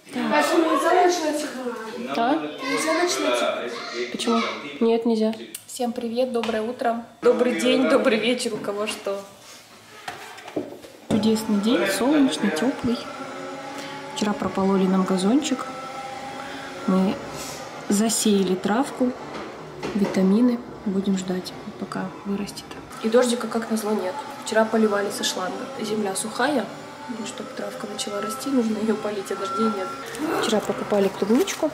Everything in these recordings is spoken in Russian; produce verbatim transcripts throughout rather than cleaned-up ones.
Да. А? Почему? Нет, нельзя. Всем привет, доброе утро. Добрый день, добрый вечер, у кого что. Чудесный день, солнечный, теплый. Вчера пропололи нам газончик. Мы засеяли травку, витамины. Будем ждать, пока вырастет. И дождика, как назло, нет. Вчера поливали со шланга. Земля сухая. Ну, чтобы травка начала расти, нужно ее полить, а дождей нет. Вчера покупали клубничку.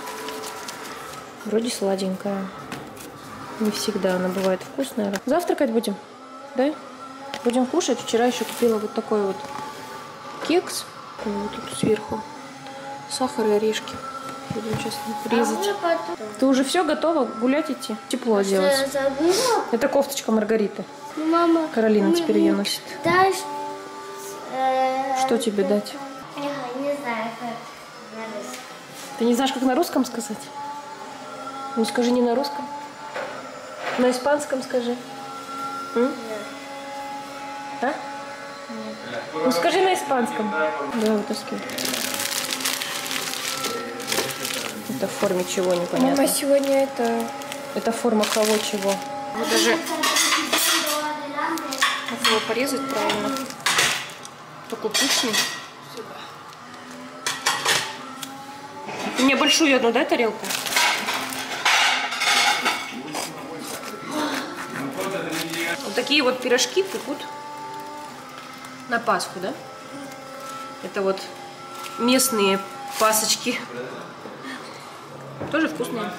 Вроде сладенькая. Не всегда она бывает вкусная. Завтракать будем? Да? Будем кушать. Вчера еще купила вот такой вот кекс. Вот тут сверху. Сахар и орешки. Будем сейчас резать. Ты уже все готова? Гулять идти? Тепло оделась. Это кофточка Маргариты. Мама, Каролина теперь ее носит. Дашь, э, что тебе дать? Я не знаю, как на русском. Ты не знаешь, как на русском сказать? Ну скажи не на русском. На испанском скажи. М? Нет. А? Нет. Ну скажи на испанском. Да, вытаскивай. Это в форме чего, непонятно. Мама, сегодня это... Это форма кого чего. Вот даже... Надо его порезать правильно. Такой пышный. Ты мне большую одну дай тарелку. Вот такие вот пирожки пекут на Пасху, да? Это вот местные пасочки. Тоже вкусные.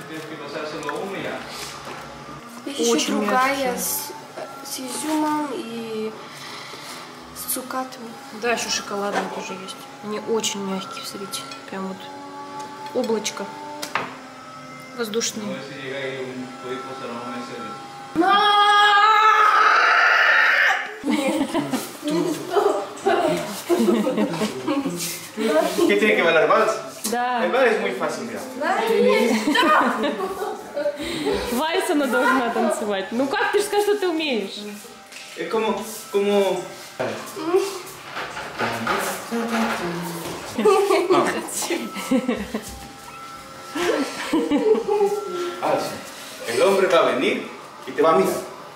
Еще Очень другая с, с изюмом и с цукатами. Да, еще шоколадные тоже есть. Они очень мягкие, смотрите. Прям вот облачко воздушные. ¿Qué tiene que bailar vals? Да. El vals es muy fácil, mira. Вальс она должна танцевать. Ну как, ты же скажешь, что ты умеешь. Es como, como... Vals. El hombre va a venir y te va a mirar.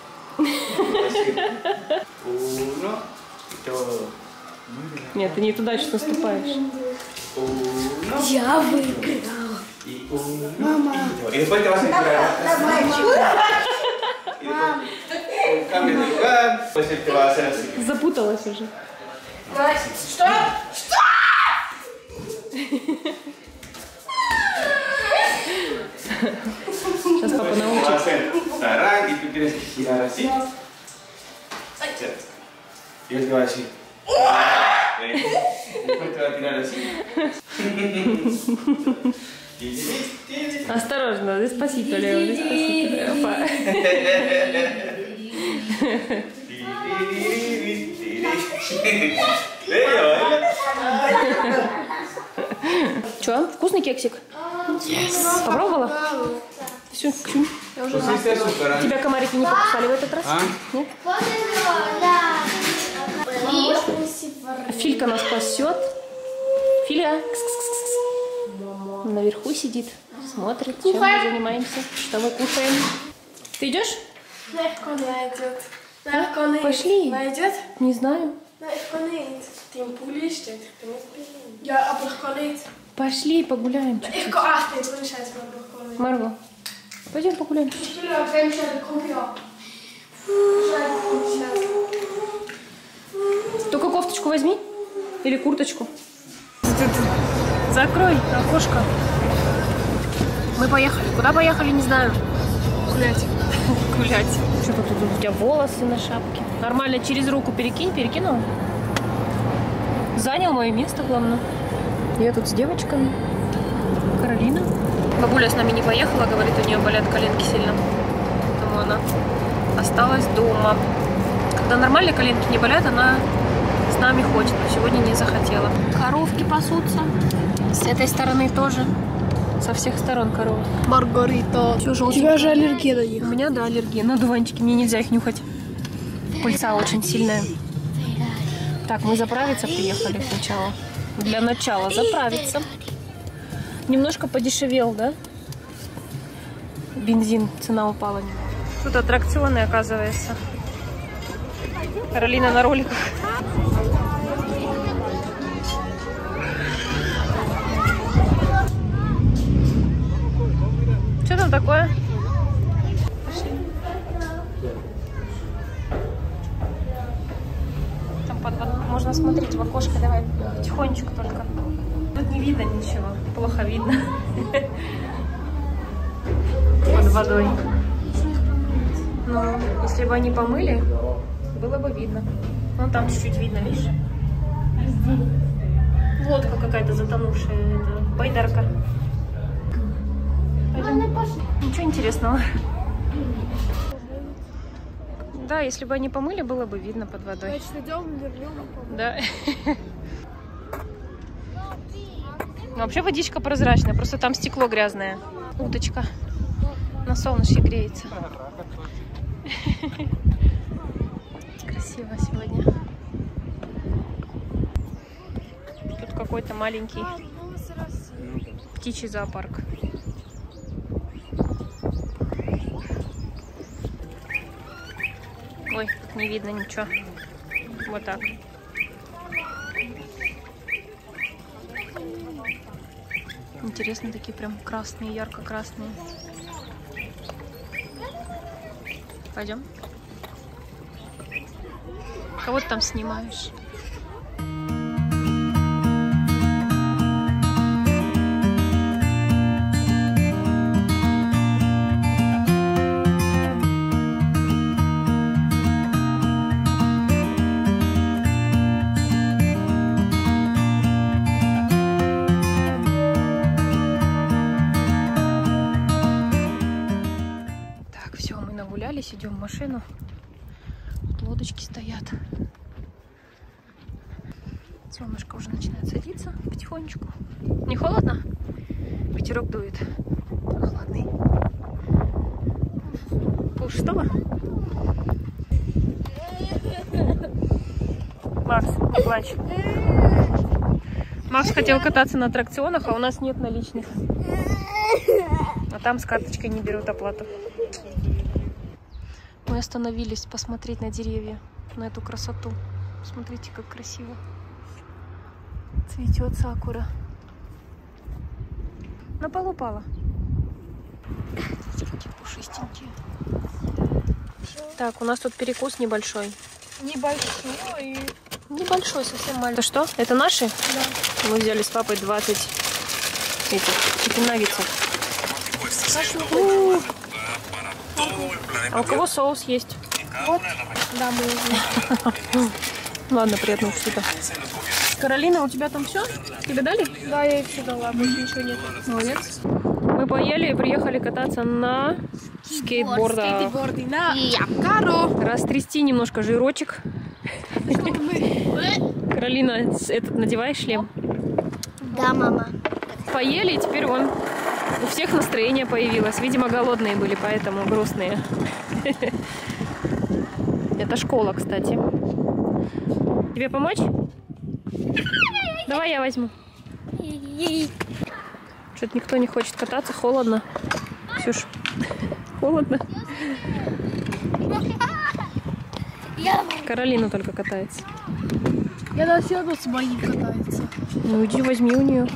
Uno y todo. Нет, ты не туда сейчас наступаешь. Uno. Я выиграла. Y uno. Y después te vas a tirar. Y después cambias de lugar. Después él te va a hacer así. Запуталась уже. Что? Что? Сейчас папа Te va a научит. hacer tarán y tú tienes que girar así. Y él te va a decir. Después te va a tirar así. Осторожно, деспасито, Лео, деспасито. Опа. Че, вкусный кексик? Yes. Попробовала? Все, ксюнь. Тебя комарики не покусали в этот раз? А? Нет? Филька нас спасет. Филя. Кс-кс-кс-кс. Наверху сидит, смотрит, чем мы занимаемся, что мы кушаем. Ты идешь? А? Пошли. Найдет? Не знаю. Ja, aber ich kann nicht. Пошли погуляем. Ich kann echt nicht, ohne Scheiß, aber ich kann nicht. Марго, пойдем погуляем. Ich will auf jeden Fall eine Kopie haben. Только кофточку возьми. Или курточку. Закрой окошко. Мы поехали. Куда поехали, не знаю. Гулять. Гулять. Что тут у тебя волосы на шапке? Нормально, через руку перекинь, перекинул. Занял мое место, главное. Я тут с девочками. Каролина. Бабуля с нами не поехала, говорит, у нее болят коленки сильно. Поэтому она осталась дома. Когда нормальные коленки не болят, она с нами ходит, но сегодня не захотела. Коровки пасутся. С этой стороны тоже. Со всех сторон коровы. Маргарита. У тебя же аллергия на них. У меня, да, аллергия на дуванчики. Мне нельзя их нюхать. Пыльца очень сильная. Так, мы заправиться приехали сначала. для начала заправиться. Немножко подешевел, да? Бензин, цена упала немного. Тут аттракционы, оказывается. Каролина на роликах. Что там такое? Там под, можно смотреть в окошко, давай потихонечку только. Тут не видно ничего, плохо видно. Под водой. Ну, если бы они помыли, было бы видно. Вон там чуть-чуть видно, видишь? Лодка какая-то затонувшая, это байдарка. Пойдем. Ничего интересного. Да, если бы они помыли, было бы видно под водой. Значит, идем, вернем, да. Вообще водичка прозрачная, просто там стекло грязное. Уточка на солнышке греется. Красиво сегодня. Тут какой-то маленький птичий зоопарк. Ой, тут не видно ничего. Вот так. Интересно, такие прям красные, ярко-красные. Пойдем. Кого ты там снимаешь? Идем в машину. Тут лодочки стоят. Солнышко уже начинает садиться потихонечку. Не холодно? Ветерок дует. Прохладный. Пол шестого? Макс, не плачь. Макс хотел кататься на аттракционах, а у нас нет наличных. А там с карточкой не берут оплату. Мы остановились посмотреть на деревья, на эту красоту. Смотрите, как красиво. Цветет сакура. На пол упала. Такие пушистенькие. Так, у нас тут перекус небольшой. Небольшой. Небольшой, совсем маленький. Это что? Это наши? Да. Мы взяли с папой двадцать этих чикен-наггетсов. А у кого соус есть? Вот. Да, мы Ладно, приятного аппетита. Каролина, у тебя там все? Тебе дали? Да, я их все дала, больше ничего нет. Молодец. Мы поели и приехали кататься на скейтбордах. Скейтборды на Япкаро. Растрясти немножко жирочек. Каролина, этот надеваешь шлем? Да, мама. Поели, и теперь вон у всех настроение появилось. Видимо, голодные были, поэтому грустные. Это школа, кстати. Тебе помочь? Давай я возьму. Что-то никто не хочет кататься, холодно. Ксюш, холодно. Каролина только катается. Я на все равно с моим катается. Ну иди возьми у нее.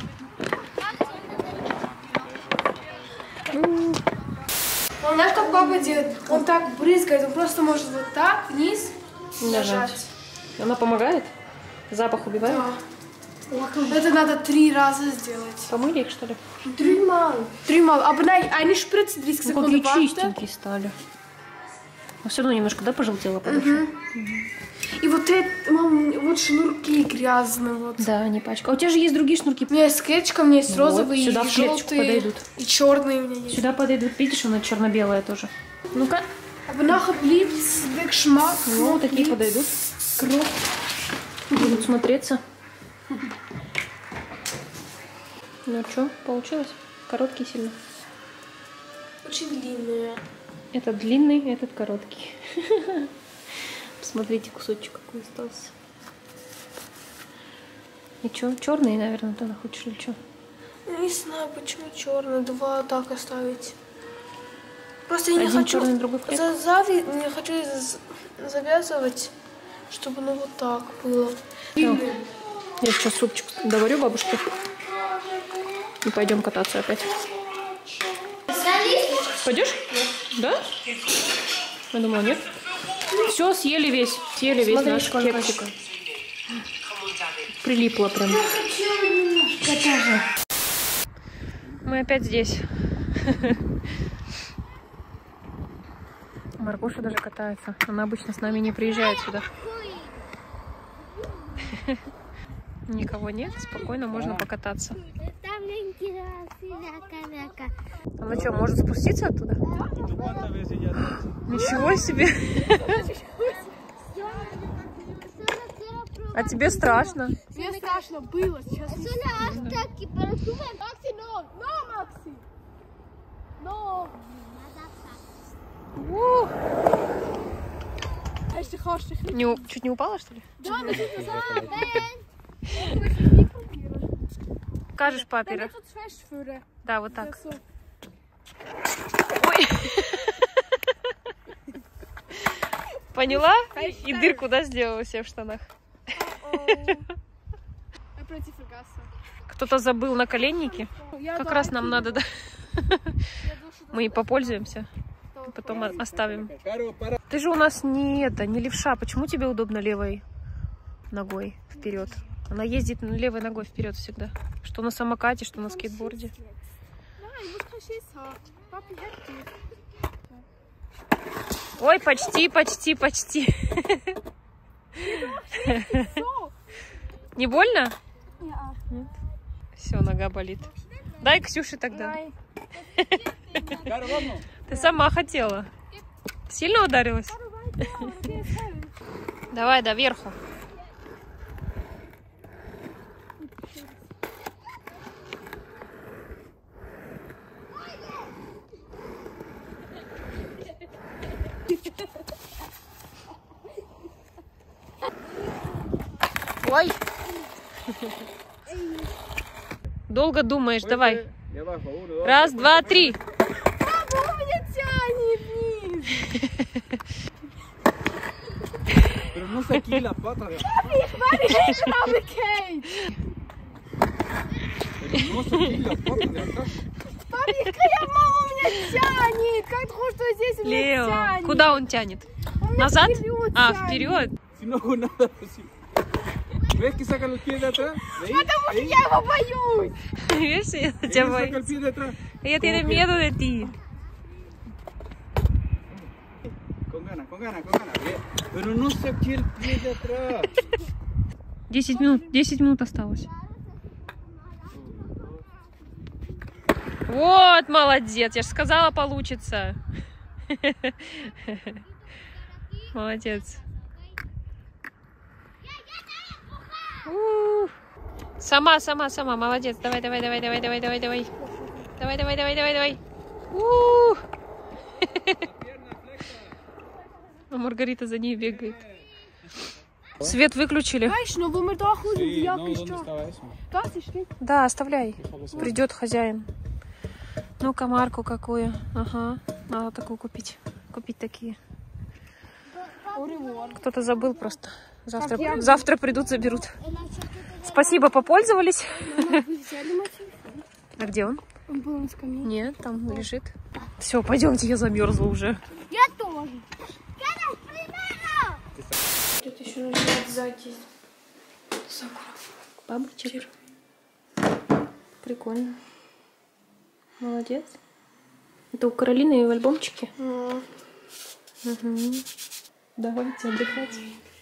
Он, знаешь, как папа делает? Он так брызгает, он просто может вот так вниз нажать. Она помогает? Запах убивает? Да. Это надо три раза сделать. Помыли их, что ли? Дreimal. Dreimal. Aber nein, eine Spritze, тридцать Ну, секунд. какие чистенькие стали. Но все равно немножко, да, пожелтело подошла? И вот это, мам, вот шнурки грязные. Вот. Да, не пачка. А у тебя же есть другие шнурки. У меня есть клетчатка, у меня есть розовые, сюда и в клеточку желтые, подойдут. и черные у меня есть. Сюда подойдут. Видишь, она черно-белая тоже. Ну-ка. Aber nachher bliebt's der Geschmack. Ну, такие bliebt's подойдут. grob. Будут смотреться. Ну что, получилось? Короткий сильно. Очень длинные. Этот длинный, этот короткий. Посмотрите, кусочек какой остался. И что, черные, наверное, тогда хочешь или что? Не знаю, почему черный. Два так оставить. Просто я не Один хочу черный, другой хлеб? за- зави... не хочу з- завязывать, чтобы ну вот так было. Я сейчас супчик доварю бабушке. И пойдем кататься опять. Пойдешь? Да? Я думала, нет. Все, съели весь. Съели весь Смотри, наш сколько. кексик. Прилипло прям. Мы опять здесь. Маргоша даже катается. Она обычно с нами не приезжает сюда. Никого нет, спокойно можно покататься. Она что, может спуститься оттуда? Ничего себе! А тебе страшно? Мне страшно было сейчас. Не, у- чуть не упала, что ли? Кажешь папе? Ра? Да, вот так. Ой. Поняла? И дырку, да, сделала себе в штанах? Кто-то забыл наколенники. Как раз нам надо, да? Мы и попользуемся. Потом о- оставим. Ты же у нас не это, не левша. Почему тебе удобно левой ногой вперед? Она ездит левой ногой вперед всегда. Что на самокате, что на скейтборде. Ой, почти, почти, почти. Не больно? Нет. Все, нога болит. Дай Ксюше тогда. Ты сама хотела. Сильно ударилась? Давай, до верху. Ой. Долго думаешь, давай. Раз, два, три. Папа, у меня тянет вниз. Pero no sé aquí la pata. Papi, it's on the cage. Pero no sé aquí la pata de acá. Папа, какая мама у меня тянет. Как ты хочешь, что здесь у меня Лео, тянет? куда он тянет? Он меня Назад? вперед А, тянет. вперед. Si no hago nada así. ¿Ves que saca los pies de atrás? ¿Ahí? Потому что я его боюсь. Видишь, я ¿Ves тебя que saca боюсь. el pie de atrás? Я tiene miedo de ti. Con ganas, con ganas, con ganas. Ve. Pero no saqué el pie de atrás. Десять минут, десять минут осталось. Вот, молодец. Я же сказала, получится. Молодец. У. Сама, сама, сама. Молодец. Давай, давай, давай, давай, давай, давай, давай. Давай, давай, давай, давай, давай. У. А Маргарита за ней бегает. Свет выключили. Знаешь, ну вы мы toch goed Sí, як no, и ¿dónde что? estaba eso? Das ist nicht. Да, оставляй. Придет хозяин. Ну-ка, марку какую. Ага, надо такую купить. Купить такие. Кто-то забыл просто. Завтра, завтра придут, заберут. Спасибо, попользовались. А где он? Он был на скамье. Нет, там лежит. Все, пойдемте, я замерзла уже. Я тоже. Тут еще нужно сзади. Сакура. Бабочек. Прикольно. Молодец. Это у Каролины в альбомчике? Ну, Угу. Давайте отдыхать.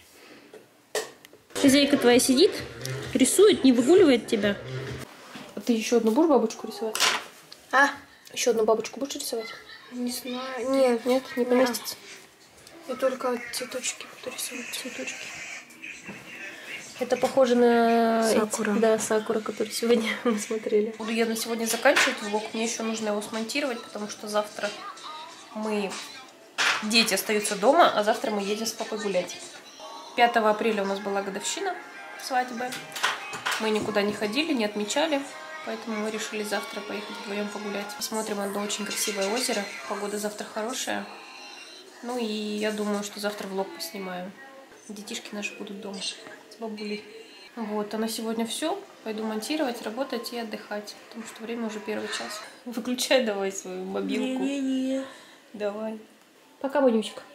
Хозяйка твоя сидит, рисует, не выгуливает тебя. А ты еще одну будешь бабочку рисовать? А? Еще одну бабочку будешь рисовать? Не знаю. Нет, Нет, не поместится. я только цветочки буду рисовать. Цветочки. Это похоже на Сакура. эти- да, сакура, который сегодня мы смотрели. Буду я на сегодня заканчивать влог. Мне еще нужно его смонтировать, потому что завтра мы... Дети остаются дома, а завтра мы едем с папой гулять. пятого апреля у нас была годовщина свадьбы. Мы никуда не ходили, не отмечали, поэтому мы решили завтра поехать вдвоем погулять. Посмотрим одно очень красивое озеро. Погода завтра хорошая. Ну и я думаю, что завтра влог поснимаю. Детишки наши будут дома с бабулей. Вот, а на сегодня все. Пойду монтировать, работать и отдыхать, потому что время уже первый час. Выключай давай свою мобилку. Не-не-не. Давай. Пока, Бонючка.